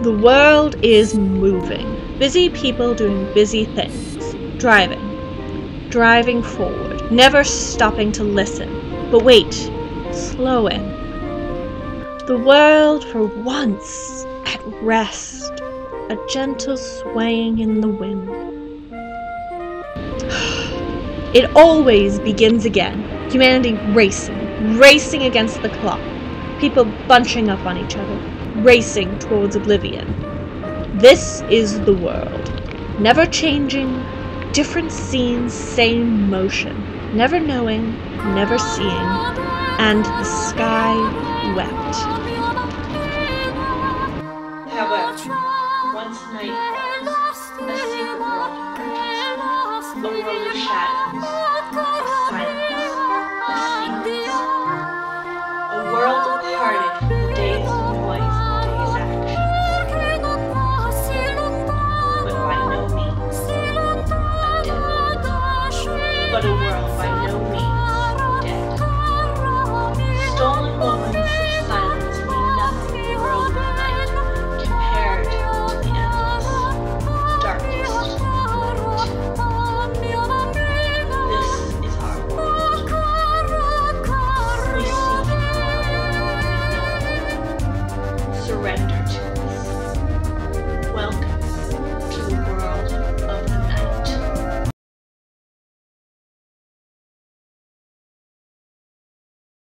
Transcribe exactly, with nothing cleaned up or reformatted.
The world is moving. Busy people doing busy things. Driving. Driving forward. Never stopping to listen. But wait. Slowing. The world for once at rest. A gentle swaying in the wind. It always begins again. Humanity racing. Racing against the clock. People bunching up on each other. Racing towards oblivion. This is the world. Never changing, different scenes, same motion. Never knowing, never seeing, and the sky wept. However, once night was, a secret world emerged. A world of shadows, of silence, of secrets. A world parted from the day's noise and the day's action. But by no means a dead. But a world by no means dead. Stolen moments of silence mean nothing in the world of night compared to the endless, darkest night. This is our world. We see. Surrender to